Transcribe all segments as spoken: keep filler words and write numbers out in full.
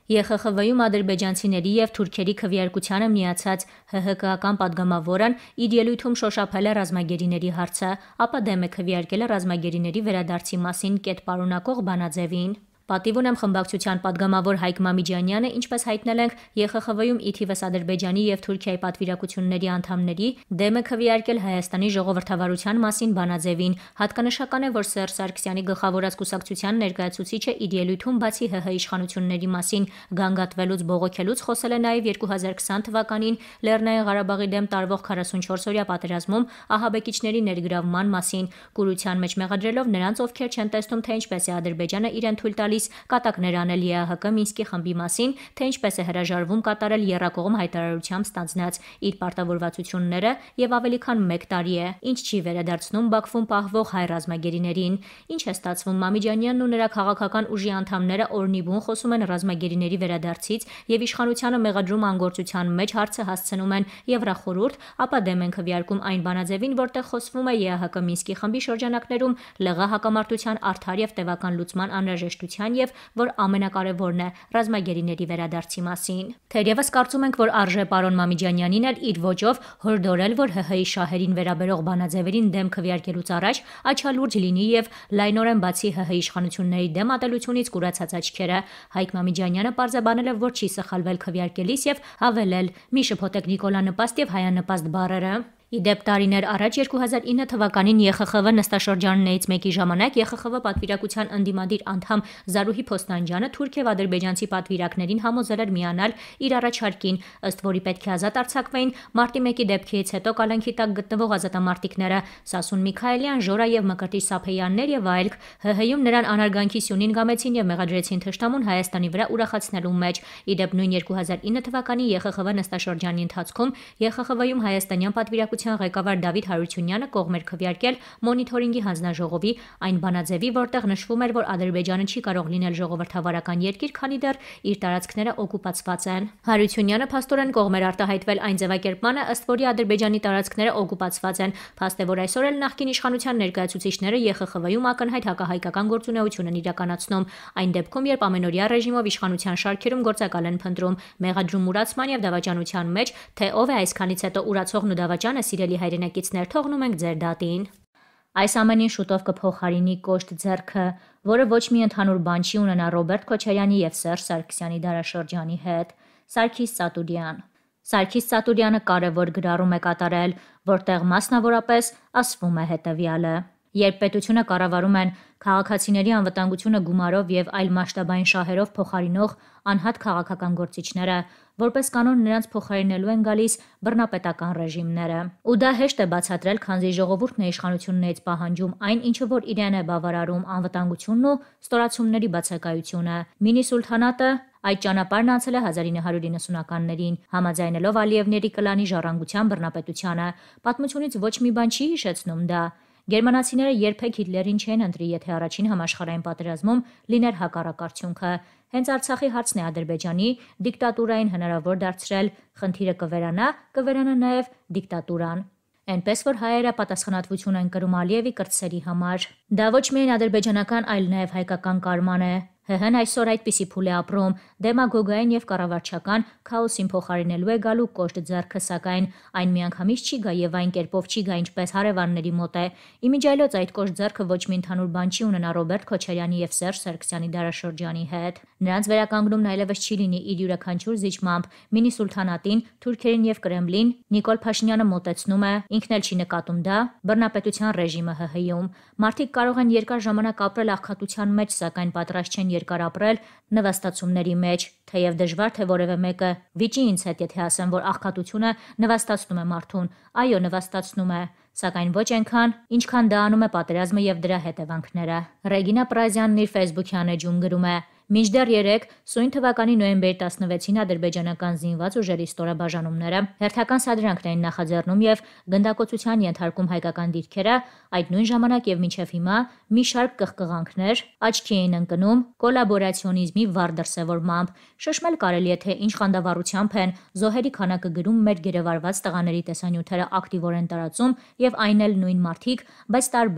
Է Խ Խ V-ում ադրբեջանցիների եւ թուրքերի քվեարկությանը միացած Հ Հ K-ական падգամավորն իր ելույթում շոշափել է ռազմագերիների հարցը, ապա դեմ է քվեարկել է ռազմագերիների վերադարձի մասին կետ պարունակող բանաձևին։ Պատիվ ունեմ խմբակցության падգամավոր Հայկ Ամիրջանյանը, ինչպես հայտնել ենք, Է Խ Խ V-ում ի թիվս Ադրբեջանի եւ Թուրքիայի պատվիրակությունների անդամների դեմ է քվեարկել Հայաստանի ժողովրդավարության մասին բանաձևին։ Հատկանշական է, որ Սերժ Սարգսյանի գլխավորած կուսակցության ներկայացուցիչը իր ելույթում բացի Հ Հ իշխանությունների մասին գանգատվելուց բողոքելուց խոսել է նաեւ երկու հազար քսան թվականին Լեռնային Ղարաբաղի դեմ տարվող քառասունչորս-օրյա պատերազմում ահաբեկիչների ներգրավման մասին, կուրության մեջ մեղադրելով նրանց, ովքեր չեն տեսնում, թե ինչպես է Ադրբեջանը իրեն թույլ տալիս կատակներ անել Է Հ Կ Մինսկի խմբի մասին, թե ինչպես է հրաժարվում կատարել եռակողմ հայտարարությամբ ստանձնած իր պարտավորվածությունները եւ ավելի քան մեկ տարի է, ինչ չի վերադարձնում Բաքվում պահվող հայ ռազմագերիներին։ Ինչ է ստացվում, Ամիրջանյանն ու նրա քաղաքական ուժի անդամները օրնիբուն խոսում են ռազմագերիների վերադարձից եւ իշխանությանը մեղադրում անգործության մեջ հարցը հասցնում են Եվրախորհուրդ, ապա դեմ են քվեարկում այն բանաձևին, որտեղ խոսվում է Է Հ Կ Մինսկի խմբի շրջանակներում լղա հակամարտության արդար եւ տևական լուծման անհրաժեշտության եւ որ ամենակարևորն է ռազմագերիների վերադարձի մասին։ Թերևս կարծում ենք, որ արժե պարոն Ամիրջանյանին էլ իր ոճով հորդորել, որ Հ Հ-ի շահերին վերաբերող բանաձևերին դեմ քվեարկելուց առաջ աչալուրջ լինի եւ լայնորեն բացի Հ Հ իշխանությունների դեմ ատելությունից կուրացած աչքերը։ Հայկ Ամիրջանյանը պարզաբանել է, որ չի սխալվել քվեարկելիս եւ հավելել՝ մի շփոթեք Նիկոլա նպաստ եւ հայանպաստ բառերը։ Իդեպ տարիներ առաջ երկու հազար ինը թվականին Է Խ Խ V նստաշրջաններից մեկի ժամանակ Է Խ Խ V պատվիրակության ընդդիմադիր անդամ Զարուհի Փոստանջյանը թուրք եւ ադրբեջանցի պատվիրակներին համոզել էր միանալ իր առաջարկին, ըստ որի պետք է ազատ արձակվեին մարտի մեկի դեպքից հետո կալանքի տակ գտնվող ազատամարտիկները Սասուն Միքայելյան, Ժորա եւ Մկրտիչ Սափեյաններ եւ այլք։ Հ Հ-ում նրան անարգանքի սյունին գամեցին եւ մեղադրեցին թշնամուն Հայաստանի վրա ուրախացնելու մեջ։ Իդեպ նույն երկու հազար ինը թվականի Է Խ Խ V նստաշրջանի ընթացքում Է Խ Խ V-ում հայաստանյան պատվիրակության ղեկավար Դավիթ Հարությունյանը կողմ էր քվեարկել մոնիթորինգի հանձնաժողովի այն բանաձևի, որտեղ նշվում էր, որ Ադրբեջանը չի կարող լինել ժողովրդավարական երկիր, քանի դեռ իր տարածքները օկուպացված են։ Հարությունյանը փաստորեն կողմ էր արտահայտվել այն ձևակերպմանը, ըստ որի Ադրբեջանի տարածքները օկուպացված են։ Փաստ է, որ այսօր էլ նախկին իշխանության ներկայացուցիչները Է Խ Խ V-ում ակնհայտ հակահայկական գործունեություն են իրականացնում, այն դեպքում, երբ ամենօրյա ռեժիմով իշխանության շարքերում գործակալ են փնտրում, մեղադրում ուրացման եւ դավաճանության մեջ, թե ով է այսքանից հետո ուրացողն ու դավաճանը, սիրելի հայրենակիցներ, թողնում ենք ձեր դատին։ Այս ամենին շուտով կփոխարինի կոշտ ձեռքը, որը ոչ մի ընդհանուր բան չի ունենա Ռոբերտ Քոչարյանի եւ Սերժ Սարգսյանի դարաշրջանի հետ։ Սարգիս Ծատուրյան։ Սարգիս Ծատուրյանը կարևոր գրառում է կատարել, որտեղ մասնավորապես ասվում է հետևյալը. Երբ պետությունը կառավարում են քաղաքացիների անվտանգությունը գումարով եւ այլ մասշտաբային շահերով փոխարինող անհատ քաղաքական գործիչները, որպես կանոն նրանց փոխարինելու են գալիս բռնապետական ռեժիմները։ Ու դա հեշտ է բացատրել, քանզի ժողովուրդն է իշխանություններից պահանջում այն, ինչը որ իրեն է բավարարում անվտանգությունն ու ստորացումների բացակայությունը։ Մինի սուլթանատը այդ ճանապարհն անցել է հազար ինը հարյուր իննսունականներին, համաձայնելով Ալիևների կլանի ժառանգության բռնապետությանը։ Պատմությունից ոչ մի բան չի հիշեցնում դա։ Գերմանացիները երբեք Հիտլերին չեն ընտրի, եթե առաջին համաշխարհային պատերազմում լիներ հակառակ արդյունքը։ Հենց Արցախի հարցն է Ադրբեջանի դիկտատուրային հնարավոր դարձրել, խնդիրը կվերանա, կվերանա նաև դիկտատուրան։ Այնպես որ հայերը պատասխանատվություն են կրում Ալիևի կրտսերի համար։ Դա ոչ միայն ադրբեջանական, այլ նաև հայկական կարման է։ Հ Հ-ն այսօր այդպիսի փուլ է ապրում, դեմագոգային եւ կառավարչական քաոսին փոխարինելու է գալու կոշտ ձեռքը, սակայն այն միանգամից չի գա եւ այն կերպով չի գա, ինչպես հարևանների մոտ է։ Իմիջիայլոց այդ կոշտ ձեռքը ոչ մի ընդհանուր բան չի ունենա Ռոբերտ Քոչարյանի եւ Սերժ Սարգսյանի դարաշրջանի հետ։ Նրանց վերականգնումն այլևս չի լինի իր յուրաքանչյուր զիջմամբ։ Մինի սուլթանատին, թուրքերին եւ Կրեմլին Նիկոլ Փաշինյանը մոտեցնում է, ինքն էլ չի նկատում դա, բռնապետության ռեժիմը Հ Հ-ում։ Մարդիկ կարող են երկար ժամանակ ապրել աղքատության մեջ, սակայն պատրաստ չեն երկար ապրել նվաստացումների մեջ, թեև դժվար թե որևէ մեկը վիճի ինձ հետ, եթե ասեմ, որ աղքատությունը նվաստացնում է մարդուն, այո, նվաստացնում է, սակայն ոչ այնքան, ինչքան դա անում է պատերազմը եւ դրա հետևանքները։ Ռեգինա Պրազյանն իր Facebook-յան էջում գրում է. Մինչդեռ երեկ սույն թվականի նոյեմբերի տասնվեցին ադրբեջանական զինված ուժերի ստորաբաժանումները հերթական սադրանքն էին նախաձեռնում եւ գնդակոծության ենթարկում հայկական դիրքերը, այդ նույն ժամանակ եւ մինչեւ հիմա մի շարք կղկղանքներ աչքի էին ընկնում կոլաբորացիոնիզմի վառ դրսևորմամբ։ Շշմել կարելի է, թե ինչ խանդավառությամբ են զոհերի քանակը գրում մեր գերեվարված տղաների տեսանյութերը ակտիվորեն տարածում եւ այն էլ նույն մարդիկ, բայց տարբեր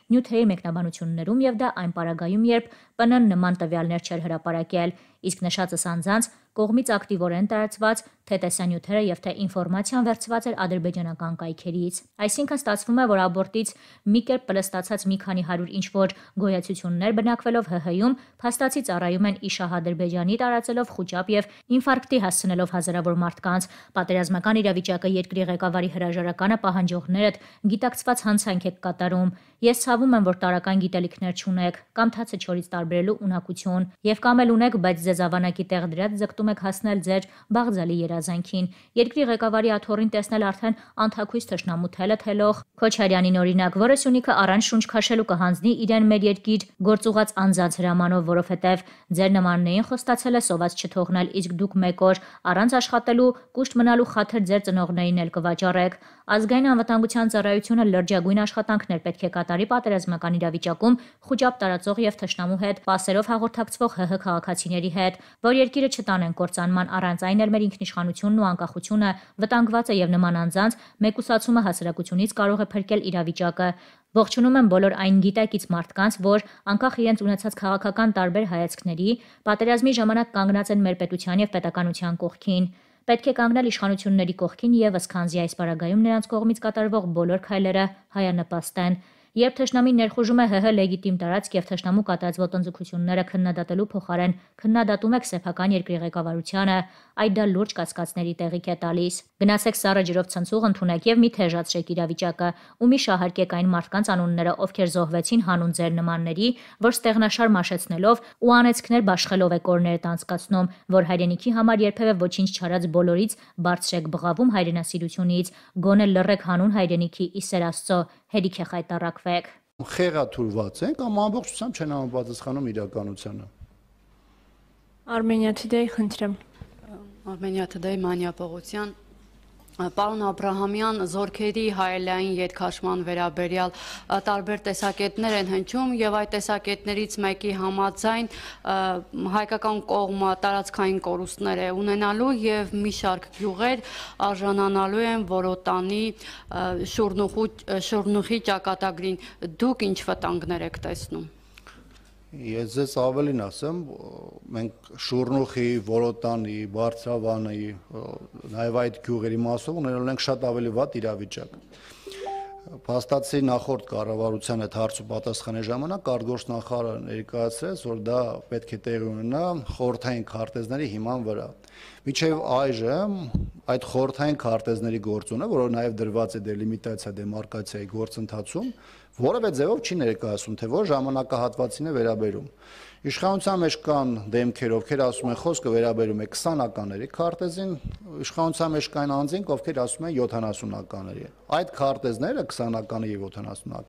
նյութերի մեկնաբանություններում եւ դա այն պարագայում, երբ Պ Ն-ն նման տվյալներ չէր հրապարակել, իսկ նշածս անձանց կողմից ակտիվորեն տարածված թե տեսանյութերը եւ թե ինֆորմացիան վերցված էր ադրբեջանական կայքերից։ Այսինքն ստացվում է, որ աբորտից մի կերպ պլստացած մի քանի հարյուր ինչ-որ գոյացություններ բնակվելով Հ Հ-ում փաստացի ծառայում են իշահ Ադրբեջանի, տարածելով խուճապ եւ ինֆարկտի հասցնելով հազարավոր մարդկանց։ Պատերազմական իրավիճակը երկրի ղեկավարի հրաժարականը պահանջողներդ գիտակցված հանցանք եք կատարում։ Ես ցավում եմ, որ տարական գիտելիքներ չունեք, կամ թացը չորից տարբերելու ունակություն, եւ կամ էլ ունեք, բայց ձեզ ավանակի տեղ դրած ձգտում եք հասնել ձեր բաղձալի երազանքին։ Երկրի ղեկավարի աթոռին տեսնել արդեն անթաքույց թշնամու թելը թելով Քոչարյանին օրինակ, որը Սյունիքը առանց շունչ քաշելու կհանձնի իրեն մեր երկիր գործուղած անձանց հրամանով, որովհետև ձեր նմաններին խոստացել է սոված չթողնել, իսկ դուք մեկ օր առանց աշխատելու կուշտ մնալու խաթր ձեր ծնողներին էլ կվաճառեք։ Ազգային անվտանգության ծառայությունը լրջագույն աշխատանքներ պետք է կատարի պատերազմական իրավիճակում խուճապ տարածող եւ թշնամու հետ պասերով հաղորդակցվող Հ Հ քաղաքացիների հետ, որ երկիրը չտանեն կործանման, առանց այն էլ մեր ինքնիշխանությունն ու անկախությունը վտանգված է եւ նման անձանց մեկուսացումը հասարակությունից կարող է փրկել իրավիճակը։ Ողջունում եմ բոլոր այն գիտակից մարդկանց, որ անկախ իրենց ունեցած քաղաքական տարբեր հայացքների, պատերազմի ժամանակ կանգնած են մեր պետության եւ պետականության կողքին։ Պետք է կանգնել իշխանությունների կողքին եւս, քանզի այս պարագայում նրանց կողմից կատարվող բոլոր քայլերը հայանպաստ են։ Երբ թշնամին ներխուժում է Հ Հ լեգիտիմ տարածք եւ թշնամու կատարած ոտնձգությունները քննադատելու փոխարեն քննադատում եք սեփական երկրի ղեկավարությանը, այդ դա լուրջ կասկածների տեղիք է տալիս։ Գնացեք սառը ջրով ցնցուղ ընդունեք եւ մի թեժացրեք իրավիճակը, ու մի շահարկեք այն մարդկանց անունները, ովքեր զոհվեցին հանուն ձեր նմանների, որ ստեղնաշար մաշեցնելով ու անեծքներ բաշխելով եք օրներդ անցկացնում, որ հայրենիքի համար երբևէ ոչինչ չարած բոլորից բարձր եք բղավում հայրենասիրությունից, գոնե լռեք հանուն հայրենիքի ի սեր Աստծո, հերիք է խայտառակվեք։ Խեղաթուրված են կամ ամբողջությամբ չեն համապատասխանում իրականությանը։ Armenia Today, խնդրեմ։ Armenia Today մանյապողության Պարոն Աբրահամյան, զորքերի հայելային ետքաշման վերաբերյալ տարբեր տեսակետներ են հնչում եւ այդ տեսակետներից մեկի համաձայն հայկական կողմը տարածքային կորուստներ է ունենալու եւ մի շարք գյուղեր արժանանալու են որոտանի շուրնուխի ճակատագրին։ Դուք ինչ վտանգներ եք տեսնում։ Ես ձեզ ավելին ասեմ, մենք շուրնուխի, որոտանի, բարձրավանի, նաև այդ գյուղերի մասով ունենալ ենք շատ ավելի վատ իրավիճակ։ Փաստացի նախորդ կառավարության այդ հարցու պատասխանի ժամանակ արտգործնախարարը ներկայացրեց, որ դա պետք է տեղի ունենա խորհրդային քարտեզների հիման վրա։ Մինչև այժմ այդ խորհրդային քարտեզների գործունը, որը նաև դրված է դելիմիտացիա դեմարկացիայի գործընթացում, որևէ ձևով չի ներկայացում, թե որ ժամանակահատվածին է վերաբերում։ Իշխանության մեջ կան դեմքեր, ովքեր ասում են խոսքը վերաբերում է քսանականների քարտեզին, իշխանության մեջ կան անձինք, ովքեր ասում են յոթանասունականների։ Այդ քարտեզները քսանականի եւ յոթանասունական